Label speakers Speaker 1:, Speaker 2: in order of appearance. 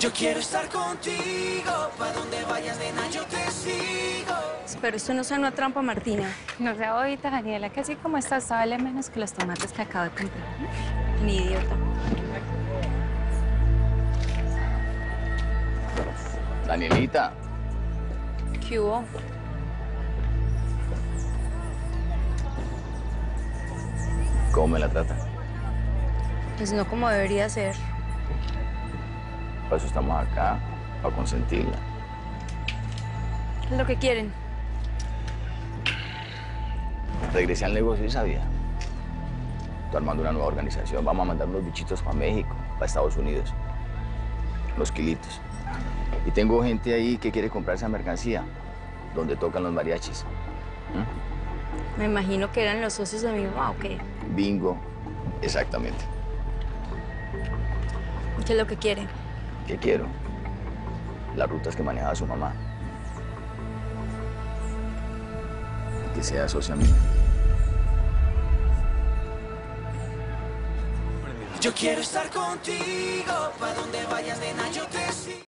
Speaker 1: Yo quiero estar contigo, pa' donde vayas, nena, yo te sigo.
Speaker 2: Pero esto no es una trampa, Martina.
Speaker 3: No sea bobita, Daniela, que así como está, vale menos que los tomates que acabo de comprar.
Speaker 2: Ni idiota.
Speaker 4: Danielita,
Speaker 2: ¿Qué hubo?
Speaker 4: ¿cómo me la trata?
Speaker 2: Pues no como debería ser.
Speaker 4: Por eso estamos acá, para consentirla.
Speaker 2: ¿Qué es lo que quieren?
Speaker 4: Regresé al negocio y sabía. Estoy armando una nueva organización. Vamos a mandar unos bichitos para México, para Estados Unidos. Los kilitos. Y tengo gente ahí que quiere comprar esa mercancía, donde tocan los mariachis.
Speaker 2: Me imagino que eran los socios de mi mamá, ¿o qué?
Speaker 4: Bingo, exactamente.
Speaker 2: ¿Qué es lo que quieren?
Speaker 4: ¿Qué quiero? Las rutas que manejaba su mamá. Que sea socia mía.
Speaker 1: Yo quiero estar contigo, pa' donde vayas, nena, yo te sigo.